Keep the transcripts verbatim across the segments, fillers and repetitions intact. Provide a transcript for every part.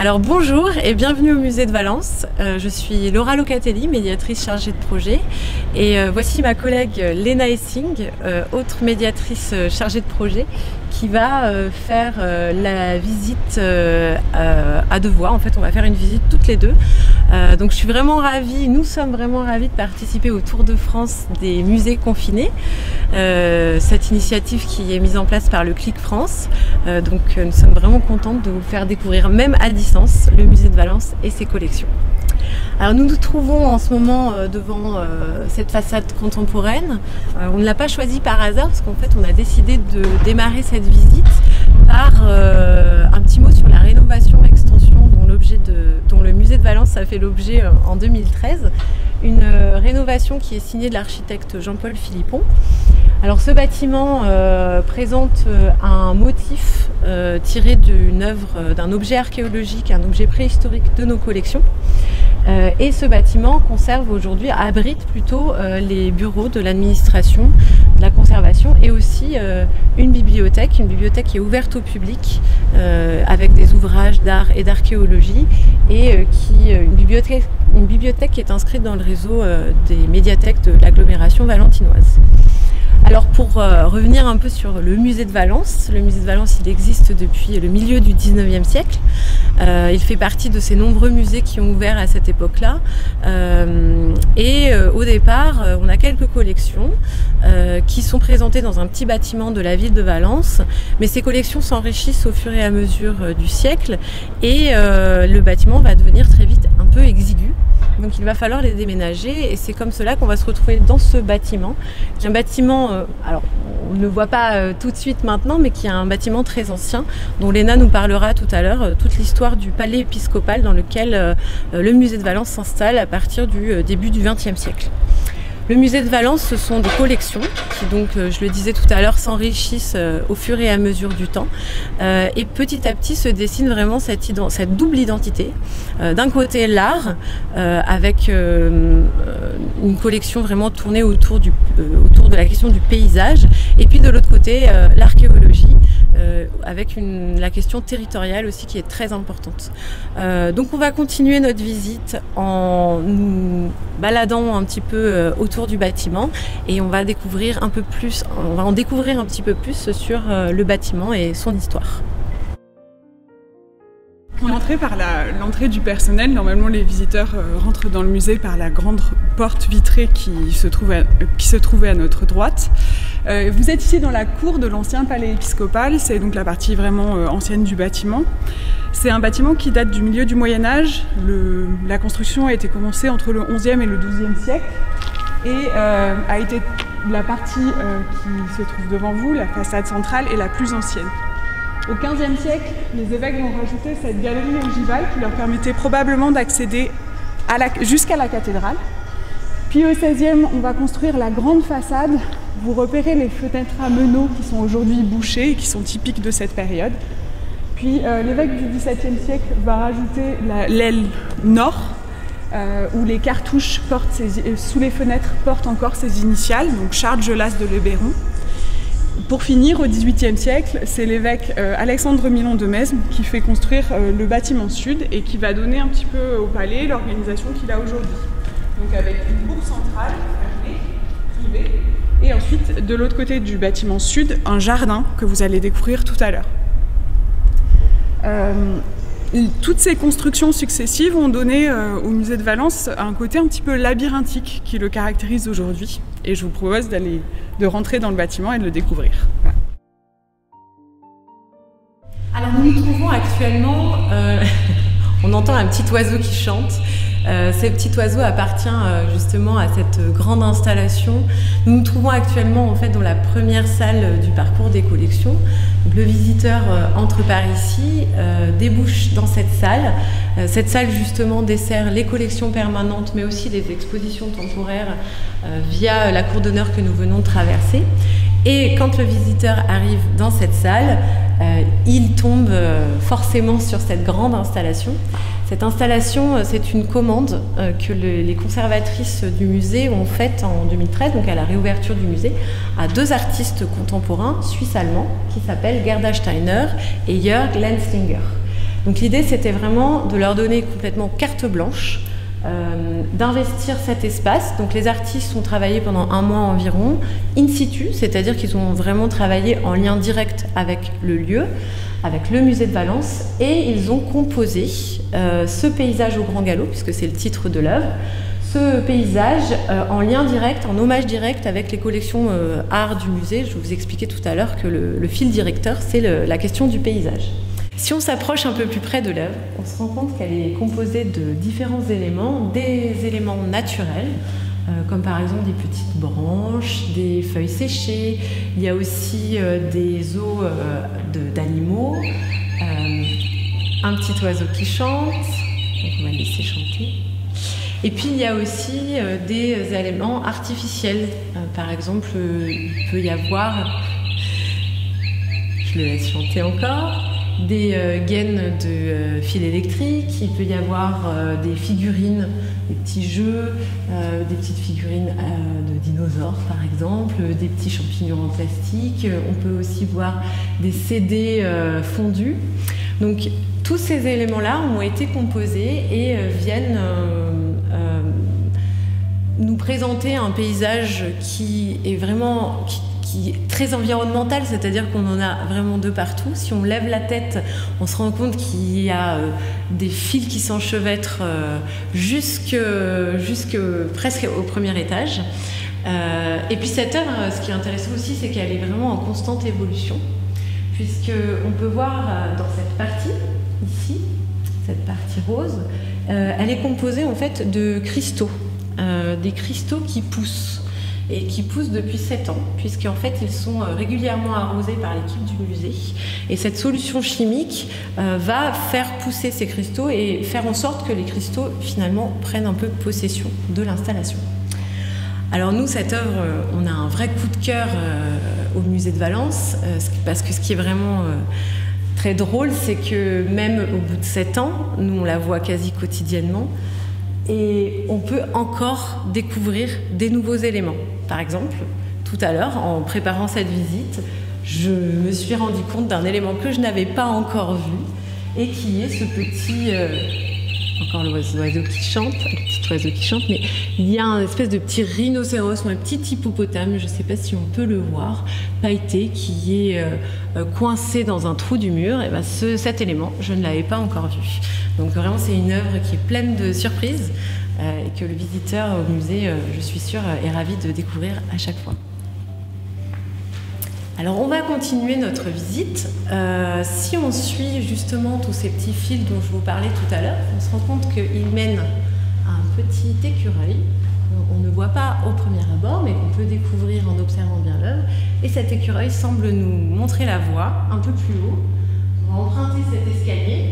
Alors bonjour et bienvenue au musée de Valence. Euh, je suis Laura Locatelli, médiatrice chargée de projet. Et euh, voici ma collègue Léna Essing, euh, autre médiatrice chargée de projet, qui va euh, faire euh, la visite euh, euh, à deux voix. En fait, on va faire une visite toutes les deux. Euh, donc je suis vraiment ravie, nous sommes vraiment ravis de participer au Tour de France des musées confinés. Euh, cette initiative qui est mise en place par le Clic France. Euh, donc euh, nous sommes vraiment contentes de vous faire découvrir, même à distance, le musée de Valence et ses collections. Alors nous nous trouvons en ce moment euh, devant euh, cette façade contemporaine. Euh, on ne l'a pas choisie par hasard parce qu'en fait on a décidé de démarrer cette visite par euh, un petit mot sur la rénovation extension dont, l'objet de, dont le musée de Valence a fait l'objet euh, en deux mille treize. Une euh, rénovation qui est signée de l'architecte Jean-Paul Philippon. Alors ce bâtiment euh, présente euh, un motif euh, tiré d'une œuvre, euh, d'un objet archéologique, un objet préhistorique de nos collections. Euh, et ce bâtiment conserve aujourd'hui, abrite plutôt euh, les bureaux de l'administration, de la conservation et aussi euh, une bibliothèque, une bibliothèque qui est ouverte au public euh, avec des ouvrages d'art et d'archéologie et euh, qui, euh, une, bibliothèque, une bibliothèque qui est inscrite dans le réseau euh, des médiathèques de l'agglomération valentinoise. Alors pour euh, revenir un peu sur le musée de Valence, le musée de Valence il existe depuis le milieu du dix-neuvième siècle. Euh, il fait partie de ces nombreux musées qui ont ouvert à cette époque-là. Euh, et euh, au départ, euh, on a quelques collections euh, qui sont présentées dans un petit bâtiment de la ville de Valence. Mais ces collections s'enrichissent au fur et à mesure euh, du siècle et euh, le bâtiment va devenir très vite un peu exigu. Donc il va falloir les déménager et c'est comme cela qu'on va se retrouver dans ce bâtiment, qui est un bâtiment, euh, alors on ne le voit pas euh, tout de suite maintenant, mais qui est un bâtiment très ancien, dont Léna nous parlera tout à l'heure, euh, toute l'histoire du palais épiscopal dans lequel euh, le musée de Valence s'installe à partir du euh, début du vingtième siècle. Le musée de Valence, ce sont des collections qui, donc, je le disais tout à l'heure, s'enrichissent au fur et à mesure du temps. Euh, et petit à petit se dessine vraiment cette, cette double identité. Euh, D'un côté, l'art, euh, avec euh, une collection vraiment tournée autour, du, euh, autour de la question du paysage. Et puis de l'autre côté, euh, l'archéologie. Euh, avec une, la question territoriale aussi qui est très importante. Euh, donc on va continuer notre visite en nous baladant un petit peu euh, autour du bâtiment et on va découvrir un peu plus, on va en découvrir un petit peu plus sur euh, le bâtiment et son histoire. On entrait par l'entrée du personnel. Normalement, les visiteurs euh, rentrent dans le musée par la grande porte vitrée qui se, trouve à, euh, qui se trouvait à notre droite. Euh, vous êtes ici dans la cour de l'ancien palais épiscopal. C'est donc la partie vraiment euh, ancienne du bâtiment. C'est un bâtiment qui date du milieu du Moyen-Âge. La construction a été commencée entre le onzième et le douzième siècle et euh, a été la partie euh, qui se trouve devant vous, la façade centrale, est la plus ancienne. Au quinzième siècle, les évêques vont rajouter cette galerie ogivale qui leur permettait probablement d'accéder jusqu'à la cathédrale. Puis au seizième, on va construire la grande façade. Vous repérez les fenêtres à meneaux qui sont aujourd'hui bouchées et qui sont typiques de cette période. Puis euh, l'évêque du dix-septième siècle va rajouter l'aile nord, euh, où les cartouches portent ses, euh, sous les fenêtres portent encore ses initiales, donc Charles Gelas de Lebéron. Pour finir, au dix-huitième siècle, c'est l'évêque euh, Alexandre Milon de Mesme qui fait construire euh, le bâtiment sud et qui va donner un petit peu au palais l'organisation qu'il a aujourd'hui. Donc avec une cour centrale fermée, privée, et ensuite de l'autre côté du bâtiment sud, un jardin que vous allez découvrir tout à l'heure. Euh, toutes ces constructions successives ont donné euh, au musée de Valence un côté un petit peu labyrinthique qui le caractérise aujourd'hui. Et je vous propose d'aller, de rentrer dans le bâtiment et de le découvrir. Voilà. Alors nous nous trouvons actuellement, euh, on entend un petit oiseau qui chante. Euh, ce petit oiseau appartient euh, justement à cette grande installation. Nous nous trouvons actuellement en fait dans la première salle du parcours des collections. Donc, le visiteur euh, entre par ici, euh, débouche dans cette salle. Euh, cette salle justement dessert les collections permanentes mais aussi les expositions temporaires euh, via la cour d'honneur que nous venons de traverser. Et quand le visiteur arrive dans cette salle, euh, il tombe euh, forcément sur cette grande installation. Cette installation, c'est une commande euh, que le, les conservatrices du musée ont faite en deux mille treize, donc à la réouverture du musée, à deux artistes contemporains suisse-allemands qui s'appellent Gerda Steiner et Jörg Lenzlinger. Donc l'idée, c'était vraiment de leur donner complètement carte blanche, euh, d'investir cet espace. Donc les artistes ont travaillé pendant un mois environ, in situ, c'est-à-dire qu'ils ont vraiment travaillé en lien direct avec le lieu, avec le musée de Valence, et ils ont composé euh, ce paysage au grand galop, puisque c'est le titre de l'œuvre, ce paysage euh, en lien direct, en hommage direct avec les collections euh, art du musée. Je vous expliquais tout à l'heure que le, le fil directeur, c'est la question du paysage. Si on s'approche un peu plus près de l'œuvre, on se rend compte qu'elle est composée de différents éléments, des éléments naturels, euh, comme par exemple des petites branches, des feuilles séchées. Il y a aussi euh, des os euh, d'animaux, euh, un petit oiseau qui chante, donc on va le laisser chanter. Et puis il y a aussi euh, des éléments artificiels. Euh, par exemple, euh, il peut y avoir, je le laisse chanter encore, des euh, gaines de euh, fil électrique, il peut y avoir euh, des figurines, des petits jeux, euh, des petites figurines euh, de dinosaures par exemple, des petits champignons en plastique. On peut aussi voir des C D euh, fondus. Donc tous ces éléments-là ont été composés et euh, viennent euh, euh, nous présenter un paysage qui est vraiment qui, qui est très environnemental, c'est-à-dire qu'on en a vraiment de partout. Si on lève la tête, on se rend compte qu'il y a euh, des fils qui s'enchevêtrent euh, jusque, jusque presque au premier étage. Euh, et puis cette œuvre, ce qui est intéressant aussi, c'est qu'elle est vraiment en constante évolution, puisqu'on peut voir euh, dans cette partie, ici, cette partie rose, euh, elle est composée en fait de cristaux, euh, des cristaux qui poussent. Et qui poussent depuis sept ans, puisqu'en fait ils sont régulièrement arrosés par l'équipe du musée. Et cette solution chimique euh, va faire pousser ces cristaux et faire en sorte que les cristaux finalement prennent un peu possession de l'installation. Alors nous, cette œuvre, on a un vrai coup de cœur euh, au musée de Valence, euh, parce que ce qui est vraiment euh, très drôle, c'est que même au bout de sept ans, nous on la voit quasi quotidiennement, et on peut encore découvrir des nouveaux éléments. Par exemple, tout à l'heure, en préparant cette visite, je me suis rendu compte d'un élément que je n'avais pas encore vu et qui est ce petit... Euh, encore l'oiseau qui chante, le petit oiseau qui chante, mais il y a un espèce de petit rhinocéros ou un petit hippopotame, je ne sais pas si on peut le voir, pailleté, qui est euh, coincé dans un trou du mur. Et ben ce, cet élément, je ne l'avais pas encore vu. Donc vraiment, c'est une œuvre qui est pleine de surprises euh, et que le visiteur au musée, euh, je suis sûre, est ravi de découvrir à chaque fois. Alors on va continuer notre visite. Euh, si on suit justement tous ces petits fils dont je vous parlais tout à l'heure, on se rend compte qu'ils mènent à un petit écureuil. On, on ne voit pas au premier abord, mais qu'on peut découvrir en observant bien l'œuvre. Et cet écureuil semble nous montrer la voie un peu plus haut. On va emprunter cet escalier.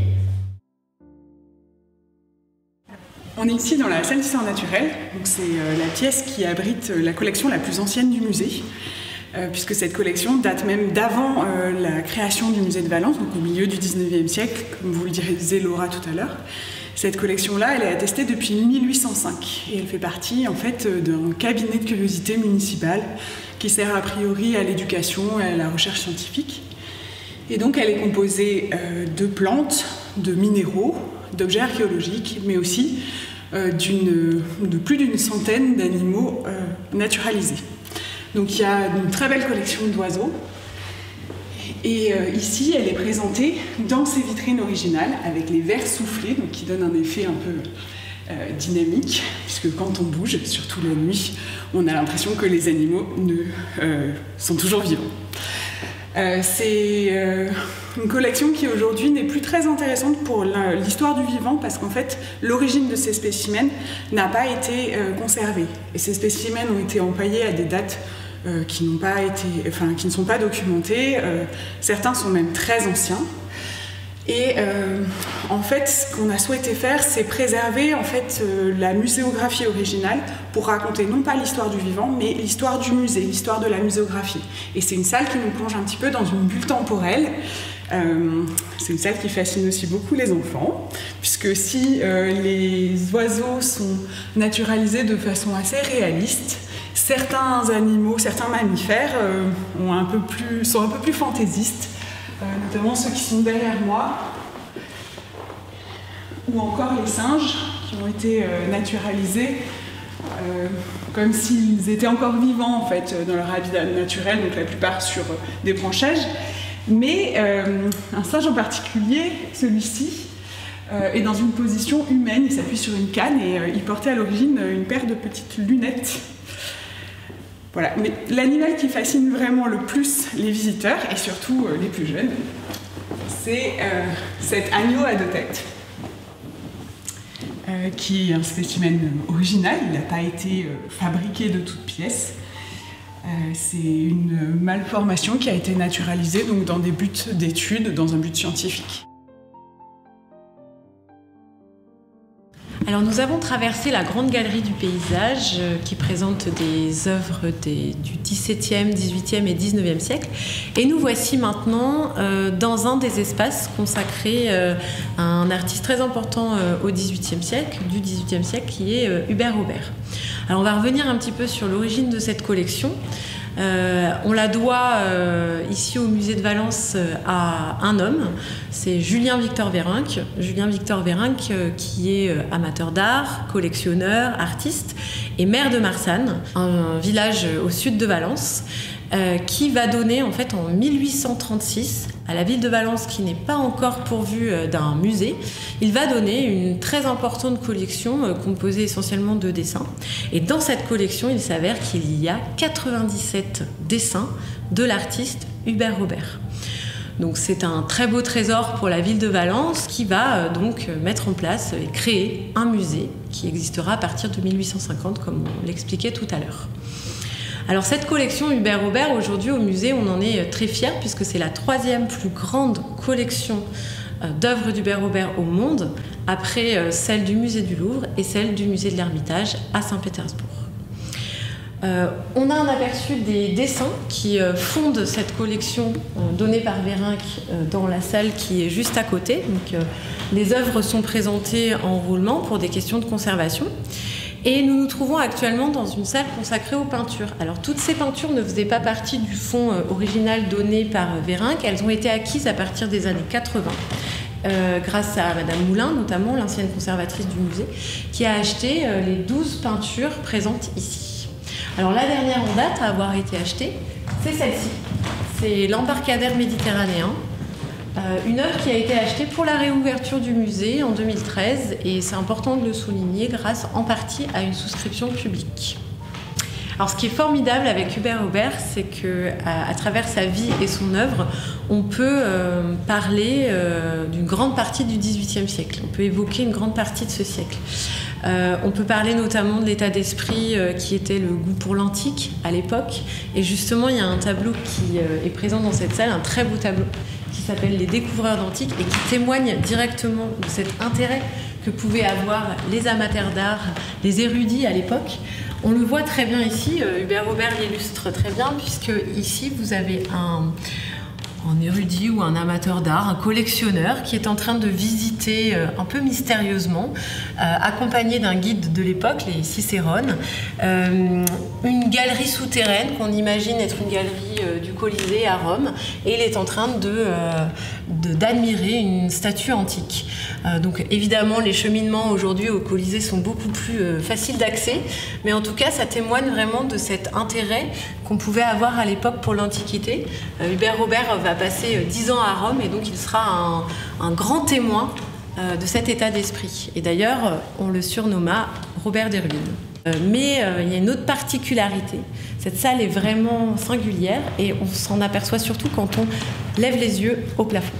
On est ici dans la salle d'histoire naturelle. C'est euh, la pièce qui abrite la collection la plus ancienne du musée. Euh, puisque cette collection date même d'avant euh, la création du musée de Valence, donc au milieu du dix-neuvième siècle, comme vous le disait Laura tout à l'heure. Cette collection-là, elle est attestée depuis mille huit cent cinq et elle fait partie en fait d'un cabinet de curiosité municipal qui sert a priori à l'éducation et à la recherche scientifique. Et donc elle est composée euh, de plantes, de minéraux, d'objets archéologiques, mais aussi euh, de plus d'une centaine d'animaux euh, naturalisés. Donc il y a une très belle collection d'oiseaux et euh, ici elle est présentée dans ses vitrines originales avec les verres soufflés, donc qui donnent un effet un peu euh, dynamique, puisque quand on bouge, surtout la nuit, on a l'impression que les animaux ne, euh, sont toujours vivants. Euh, c'est euh, une collection qui aujourd'hui n'est plus très intéressante pour l'histoire du vivant, parce qu'en fait l'origine de ces spécimens n'a pas été euh, conservée et ces spécimens ont été empaillés à des dates euh, qui n'ont pas été, enfin qui ne sont pas documentées. Euh, certains sont même très anciens. Et euh, en fait, ce qu'on a souhaité faire, c'est préserver en fait euh, la muséographie originale pour raconter non pas l'histoire du vivant, mais l'histoire du musée, l'histoire de la muséographie. Et c'est une salle qui nous plonge un petit peu dans une bulle temporelle. Euh, c'est une salle qui fascine aussi beaucoup les enfants, puisque si euh, les oiseaux sont naturalisés de façon assez réaliste, certains animaux, certains mammifères euh, ont un peu plus, sont un peu plus fantaisistes. Euh, notamment ceux qui sont derrière moi. ou encore les singes qui ont été euh, naturalisés euh, comme s'ils étaient encore vivants en fait dans leur habitat naturel, donc la plupart sur euh, des branchages. Mais euh, un singe en particulier, celui-ci, euh, est dans une position humaine, il s'appuie sur une canne et euh, il portait à l'origine une paire de petites lunettes. Voilà, mais l'animal qui fascine vraiment le plus les visiteurs, et surtout euh, les plus jeunes, c'est euh, cet agneau à deux têtes, euh, qui est un spécimen original, il n'a pas été euh, fabriqué de toutes pièces. Euh, c'est une malformation qui a été naturalisée donc, dans des buts d'études, dans un but scientifique. Alors nous avons traversé la grande galerie du paysage euh, qui présente des œuvres des, du dix-septième, dix-huitième et dix-neuvième siècle. Et nous voici maintenant euh, dans un des espaces consacrés euh, à un artiste très important euh, au dix-huitième siècle, du dix-huitième siècle, qui est euh, Hubert Robert. Alors on va revenir un petit peu sur l'origine de cette collection. Euh, on la doit euh, ici au musée de Valence euh, à un homme, c'est Julien Victor Vérinck. Julien Victor Vérinck euh, qui est euh, amateur d'art, collectionneur, artiste et maire de Marsanne, un village au sud de Valence, euh, qui va donner en fait en mille huit cent trente-six à la ville de Valence, qui n'est pas encore pourvue euh, d'un musée, il va donner une très importante collection euh, composée essentiellement de dessins. Et dans cette collection, il s'avère qu'il y a quatre-vingt-dix-sept dessins de l'artiste Hubert Robert. Donc c'est un très beau trésor pour la ville de Valence qui va euh, donc mettre en place et créer un musée qui existera à partir de mille huit cent cinquante, comme on l'expliquait tout à l'heure. Alors cette collection Hubert Robert, aujourd'hui au musée, on en est très fiers puisque c'est la troisième plus grande collection d'œuvres d'Hubert Robert au monde, après celle du musée du Louvre et celle du musée de l'Ermitage à Saint-Pétersbourg. Euh, on a un aperçu des dessins qui euh, fondent cette collection euh, donnée par Vérinck euh, dans la salle qui est juste à côté. Donc, euh, les œuvres sont présentées en roulement pour des questions de conservation. Et nous nous trouvons actuellement dans une salle consacrée aux peintures. Alors toutes ces peintures ne faisaient pas partie du fonds original donné par Vérinck, elles ont été acquises à partir des années quatre-vingts, euh, grâce à Madame Moulin, notamment l'ancienne conservatrice du musée, qui a acheté euh, les douze peintures présentes ici. Alors la dernière en date à avoir été achetée, c'est celle-ci. C'est l'embarcadère méditerranéen. Euh, une œuvre qui a été achetée pour la réouverture du musée en deux mille treize et c'est important de le souligner grâce en partie à une souscription publique. Alors ce qui est formidable avec Hubert Robert, c'est qu'à à travers sa vie et son œuvre, on peut euh, parler euh, d'une grande partie du dix-huitième siècle, on peut évoquer une grande partie de ce siècle. Euh, on peut parler notamment de l'état d'esprit euh, qui était le goût pour l'antique à l'époque et justement il y a un tableau qui euh, est présent dans cette salle, un très beau tableau qui s'appelle Les Découvreurs d'Antique et qui témoigne directement de cet intérêt que pouvaient avoir les amateurs d'art, les érudits à l'époque. On le voit très bien ici, Hubert Robert l'illustre très bien, puisque ici vous avez un, un érudit ou un amateur d'art, un collectionneur qui est en train de visiter euh, un peu mystérieusement, euh, accompagné d'un guide de l'époque, les Cicérones, euh, une galerie souterraine qu'on imagine être une galerie euh, du Colisée à Rome, et il est en train de, euh, de, d'admirer une statue antique. Euh, donc évidemment les cheminements aujourd'hui au Colisée sont beaucoup plus euh, faciles d'accès, mais en tout cas ça témoigne vraiment de cet intérêt qu'on pouvait avoir à l'époque pour l'Antiquité. Euh, Hubert Robert va passer dix ans à Rome et donc il sera un, un grand témoin euh, de cet état d'esprit. Et d'ailleurs, on le surnomma Robert des Ruines. Euh, mais euh, il y a une autre particularité. Cette salle est vraiment singulière et on s'en aperçoit surtout quand on lève les yeux au plafond.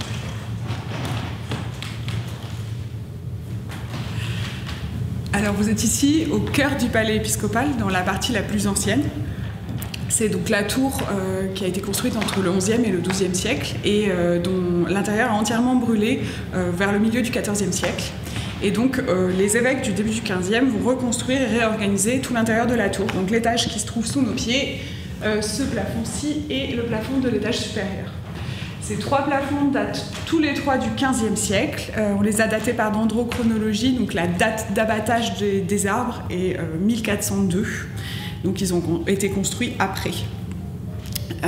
Alors vous êtes ici au cœur du palais épiscopal, dans la partie la plus ancienne. C'est donc la tour euh, qui a été construite entre le onzième et le douzième siècle et euh, dont l'intérieur a entièrement brûlé euh, vers le milieu du quatorzième siècle. Et donc euh, les évêques du début du quinzième vont reconstruire et réorganiser tout l'intérieur de la tour. Donc l'étage qui se trouve sous nos pieds, euh, ce plafond-ci et le plafond de l'étage supérieur. Ces trois plafonds datent tous les trois du quinzième siècle. Euh, on les a datés par dendrochronologie, donc la date d'abattage des, des arbres est euh, mille quatre cent deux. Donc ils ont été construits après.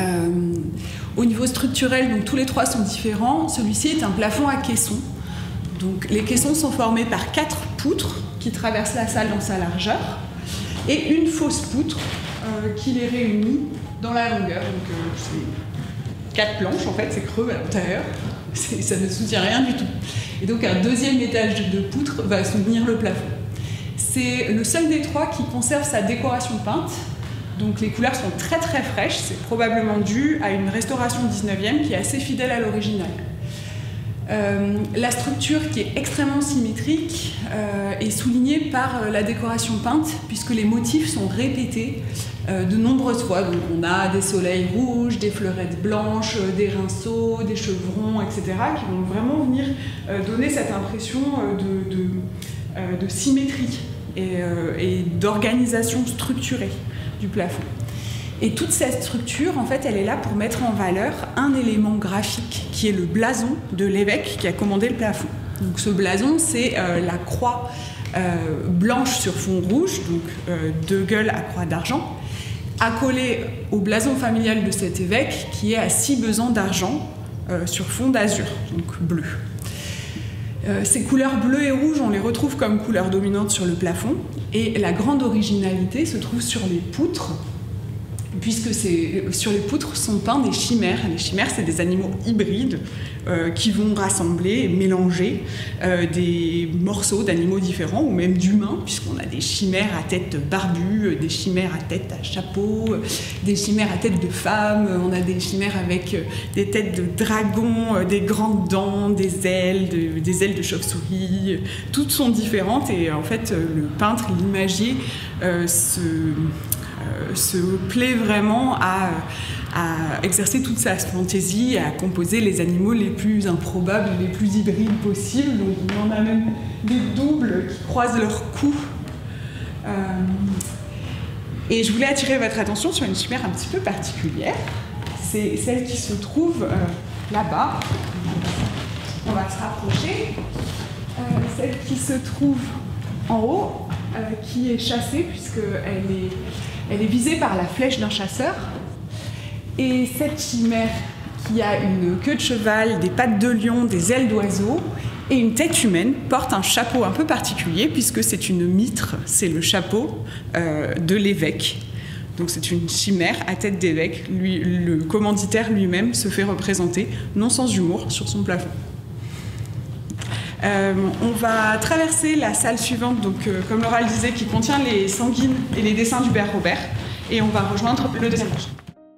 Euh, au niveau structurel, donc tous les trois sont différents. Celui-ci est un plafond à caisson. Donc les caissons sont formés par quatre poutres qui traversent la salle dans sa largeur et une fausse poutre euh, qui les réunit dans la longueur. Donc euh, c'est quatre planches en fait, c'est creux à l'intérieur, ça ne soutient rien du tout. Et donc un deuxième étage de poutre va soutenir le plafond. C'est le seul des trois qui conserve sa décoration peinte. Donc les couleurs sont très très fraîches, c'est probablement dû à une restauration dix-neuvième qui est assez fidèle à l'original. Euh, la structure qui est extrêmement symétrique euh, est soulignée par euh, la décoration peinte puisque les motifs sont répétés euh, de nombreuses fois. Donc on a des soleils rouges, des fleurettes blanches, euh, des rinceaux, des chevrons, et cetera qui vont vraiment venir euh, donner cette impression euh, de, de, euh, de symétrie et, euh, et d'organisation structurée du plafond. Et toute cette structure, en fait, elle est là pour mettre en valeur un élément graphique qui est le blason de l'évêque qui a commandé le plafond. Donc ce blason, c'est euh, la croix euh, blanche sur fond rouge, donc euh, deux gueules à croix d'argent, accolée au blason familial de cet évêque qui est à six besants d'argent euh, sur fond d'azur, donc bleu. Euh, ces couleurs bleues et rouges, on les retrouve comme couleurs dominantes sur le plafond, et la grande originalité se trouve sur les poutres, puisque sur les poutres sont peints des chimères. Les chimères, c'est des animaux hybrides euh, qui vont rassembler et mélanger euh, des morceaux d'animaux différents, ou même d'humains, puisqu'on a des chimères à tête barbue, des chimères à tête à chapeau, des chimères à tête de femme, on a des chimères avec des têtes de dragon, des grandes dents, des ailes, de, des ailes de chauve-souris. Toutes sont différentes et en fait, le peintre, l'imagier, euh, se... se plaît vraiment à, à exercer toute sa fantaisie, à composer les animaux les plus improbables, les plus hybrides possibles. Donc on en a même des doubles qui croisent leurs coups. Euh, et je voulais attirer votre attention sur une chimère un petit peu particulière. C'est celle qui se trouve euh, là-bas. On va se rapprocher. Euh, celle qui se trouve en haut, euh, qui est chassée puisqu'elle est Elle est visée par la flèche d'un chasseur. Et cette chimère qui a une queue de cheval, des pattes de lion, des ailes d'oiseau et une tête humaine porte un chapeau un peu particulier puisque c'est une mitre, c'est le chapeau euh, de l'évêque. Donc c'est une chimère à tête d'évêque. Lui, le commanditaire lui-même se fait représenter, non sans humour, sur son plafond. Euh, on va traverser la salle suivante, donc, euh, comme Laura le disait, qui contient les sanguines et les dessins du père Robert, et on va rejoindre le deuxième étage.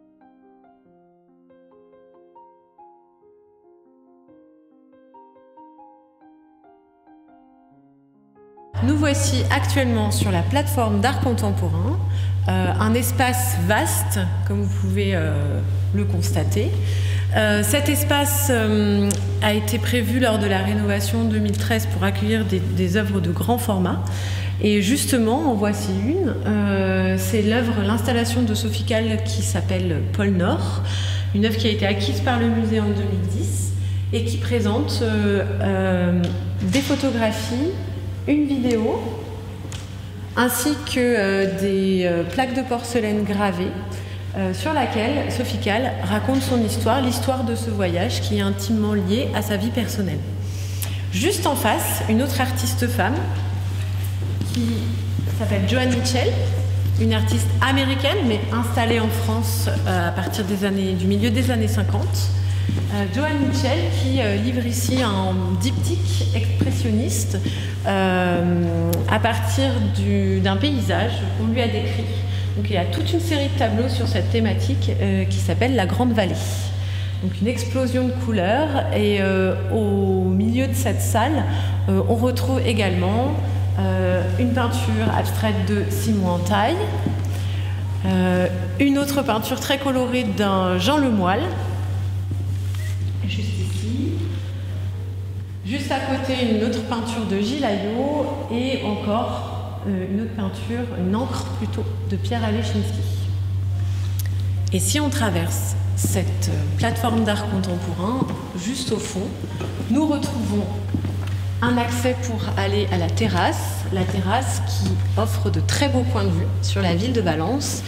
Nous voici actuellement sur la plateforme d'art contemporain, euh, un espace vaste, comme vous pouvez euh, le constater. Euh, cet espace euh, a été prévu lors de la rénovation deux mille treize pour accueillir des, des œuvres de grand format. Et justement, en voici une. Euh, c'est l'œuvre, l'installation de Sophie Calle qui s'appelle Pôle Nord, une œuvre qui a été acquise par le musée en deux mille dix et qui présente euh, euh, des photographies, une vidéo, ainsi que euh, des euh, plaques de porcelaine gravées euh, sur laquelle Sophie Calle raconte son histoire, l'histoire de ce voyage qui est intimement lié à sa vie personnelle. Juste en face, une autre artiste femme qui s'appelle Joan Mitchell, une artiste américaine mais installée en France euh, à partir des années, du milieu des années cinquante. Euh, Joan Mitchell qui euh, livre ici un diptyque expressionniste euh, à partir d'un paysage qu'on lui a décrit. Donc il y a toute une série de tableaux sur cette thématique euh, qui s'appelle La Grande Vallée. Donc une explosion de couleurs et euh, au milieu de cette salle, euh, on retrouve également euh, une peinture abstraite de Simon Antaille, euh, une autre peinture très colorée d'un Jean Lemoyle. Juste ici. Juste à côté, une autre peinture de Gilles Ayot et encore euh, une autre peinture, une encre plutôt, de Pierre Alechinsky. Et si on traverse cette plateforme d'art contemporain, juste au fond, nous retrouvons un accès pour aller à la terrasse, la terrasse qui offre de très beaux points de vue sur la ville de Valence.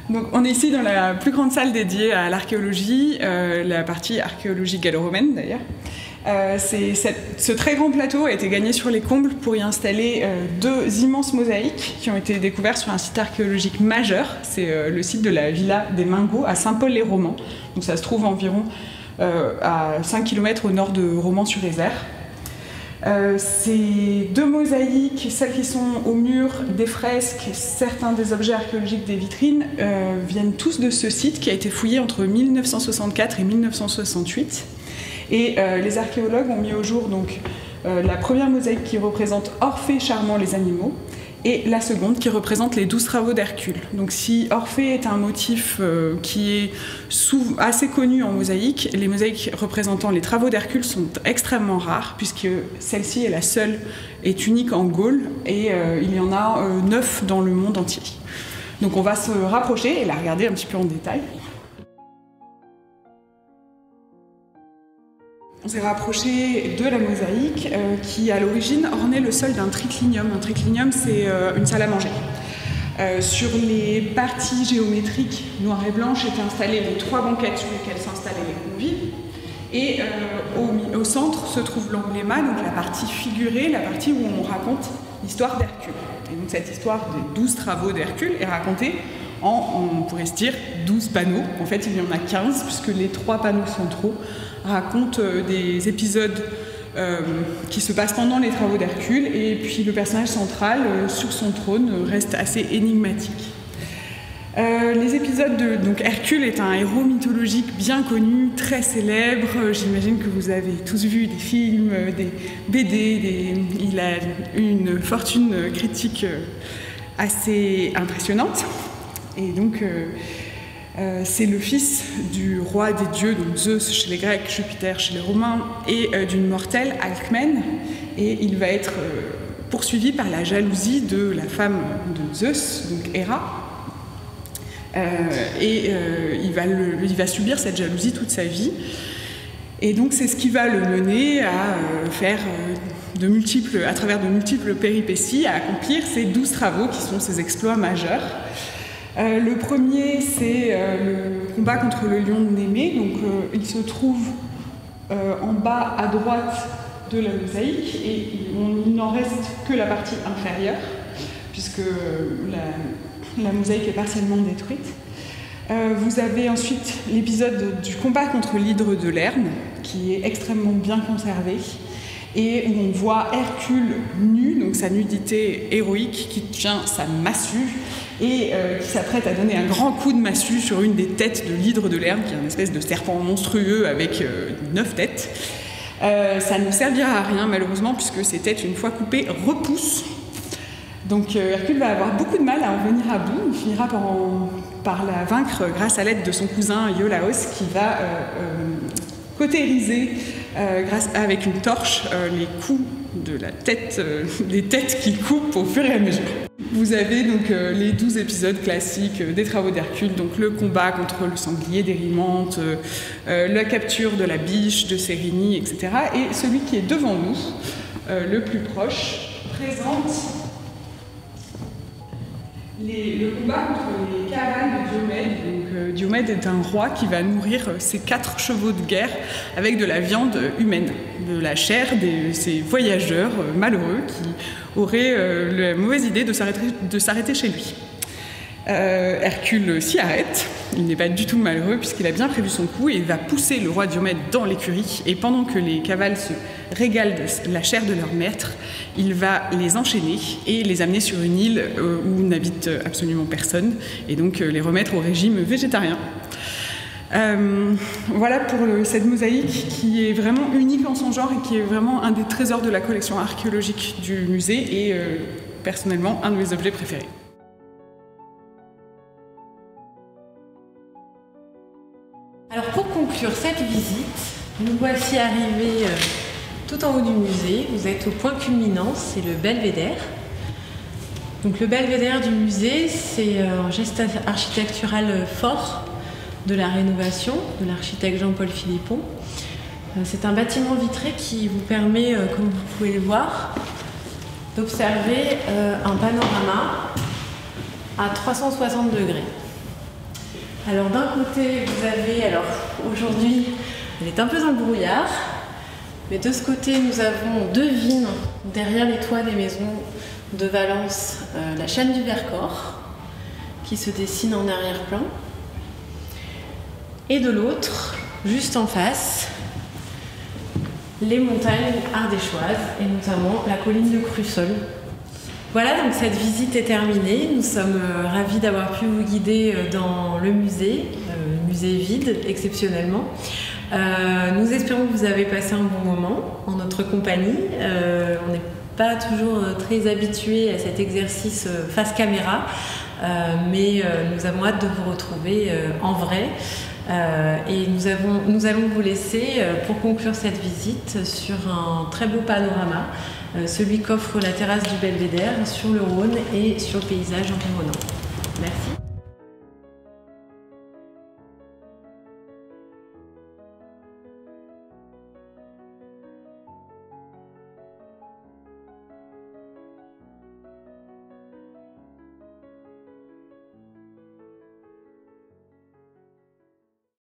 Donc, on est ici dans la plus grande salle dédiée à l'archéologie, euh, la partie archéologie gallo-romaine d'ailleurs. Euh, c'est, cette, ce très grand plateau a été gagné sur les combles pour y installer euh, deux immenses mosaïques qui ont été découverts sur un site archéologique majeur. C'est euh, le site de la villa des Mingots à Saint-Paul-les-Romans. Donc ça se trouve environ euh, à cinq kilomètres au nord de Romans-sur-Isère. Euh, ces deux mosaïques, celles qui sont au mur, des fresques, certains des objets archéologiques des vitrines, euh, viennent tous de ce site qui a été fouillé entre mille neuf cent soixante-quatre et mille neuf cent soixante-huit. Et euh, les archéologues ont mis au jour donc, euh, la première mosaïque qui représente Orphée charmant les animaux et la seconde qui représente les douze travaux d'Hercule. Donc si Orphée est un motif euh, qui est sous, assez connu en mosaïque, les mosaïques représentant les travaux d'Hercule sont extrêmement rares puisque celle-ci est la seule, est unique en Gaule et euh, il y en a euh, neuf dans le monde entier. Donc on va se rapprocher et la regarder un petit peu en détail. On s'est rapproché de la mosaïque euh, qui, à l'origine, ornait le sol d'un triclinium. Un triclinium, c'est euh, une salle à manger. Euh, sur les parties géométriques noires et blanches étaient installées les trois banquettes sur lesquelles s'installaient les convives. Et euh, au, au centre se trouve l'embléma, donc la partie figurée, la partie où on raconte l'histoire d'Hercule. Et donc cette histoire des douze travaux d'Hercule est racontée en, on pourrait se dire, douze panneaux. En fait, il y en a quinze, puisque les trois panneaux centraux racontent des épisodes euh, qui se passent pendant les travaux d'Hercule, et puis le personnage central, euh, sur son trône, reste assez énigmatique. Euh, les épisodes de... Donc Hercule est un héros mythologique bien connu, très célèbre. J'imagine que vous avez tous vu des films, des B D, des... il a une fortune critique assez impressionnante. Et donc... Euh, Euh, c'est le fils du roi des dieux, donc Zeus chez les Grecs, Jupiter chez les Romains, et euh, d'une mortelle, Alcmène, et il va être euh, poursuivi par la jalousie de la femme de Zeus, donc Héra, euh, et euh, il, va le, il va subir cette jalousie toute sa vie, et donc c'est ce qui va le mener à euh, faire euh, de multiples, à travers de multiples péripéties, à accomplir ces douze travaux qui sont ses exploits majeurs. Euh, le premier, c'est euh, le combat contre le lion de Némée. Donc, euh, il se trouve euh, en bas à droite de la mosaïque et il, il n'en reste que la partie inférieure, puisque la, la mosaïque est partiellement détruite. Euh, vous avez ensuite l'épisode du combat contre l'hydre de Lerne, qui est extrêmement bien conservé, et où on voit Hercule nu, donc sa nudité héroïque, qui tient sa massue et euh, qui s'apprête à donner un grand coup de massue sur une des têtes de l'hydre de Lerne, qui est une espèce de serpent monstrueux avec euh, neuf têtes. Euh, ça ne servira à rien malheureusement, puisque ces têtes, une fois coupées, repoussent. Donc euh, Hercule va avoir beaucoup de mal à en venir à bout. Il finira par, en, par la vaincre grâce à l'aide de son cousin Iolaos, qui va euh, euh, cautériser euh, grâce, avec une torche euh, les coups de la tête, euh, des têtes qui coupent au fur et à mesure. Vous avez donc euh, les douze épisodes classiques euh, des travaux d'Hercule, donc le combat contre le sanglier d'Érimante, euh, euh, la capture de la biche de Cérynie, et cetera. Et celui qui est devant nous, euh, le plus proche, présente les, le combat contre les cavales de Diomède. Donc, euh, Diomède est un roi qui va nourrir euh, ses quatre chevaux de guerre avec de la viande humaine, de la chair de ces voyageurs euh, malheureux qui auraient euh, la mauvaise idée de s'arrêter, de s'arrêter chez lui. Euh, Hercule s'y arrête, il n'est pas du tout malheureux puisqu'il a bien prévu son coup et il va pousser le roi Diomède dans l'écurie, et pendant que les cavales se régalent de la chair de leur maître, il va les enchaîner et les amener sur une île euh, où n'habite absolument personne, et donc euh, les remettre au régime végétarien. Euh, voilà pour le, cette mosaïque qui est vraiment unique en son genre et qui est vraiment un des trésors de la collection archéologique du musée et euh, personnellement un de mes objets préférés. Alors pour conclure cette visite, nous voici arrivés euh, tout en haut du musée. Vous êtes au point culminant, c'est le belvédère. Donc le belvédère du musée, c'est un geste architectural fort de la rénovation de l'architecte Jean-Paul Philippon. Euh, c'est un bâtiment vitré qui vous permet, euh, comme vous pouvez le voir, d'observer euh, un panorama à trois cent soixante degrés. Alors d'un côté, vous avez, alors aujourd'hui, elle est un peu dans le brouillard, mais de ce côté, nous avons deux vignes derrière les toits des maisons de Valence, euh, la chaîne du Vercors, qui se dessine en arrière-plan. Et de l'autre, juste en face, les montagnes ardéchoises, et notamment la colline de Crussol. Voilà, donc cette visite est terminée. Nous sommes euh, ravis d'avoir pu vous guider euh, dans le musée, euh, musée vide exceptionnellement. Euh, nous espérons que vous avez passé un bon moment en notre compagnie. Euh, on n'est pas toujours euh, très habitués à cet exercice euh, face caméra, euh, mais euh, nous avons hâte de vous retrouver euh, en vrai. Euh, et nous, avons, nous allons vous laisser, euh, pour conclure cette visite, sur un très beau panorama, euh, celui qu'offre la terrasse du Belvédère sur le Rhône et sur le paysage environnant.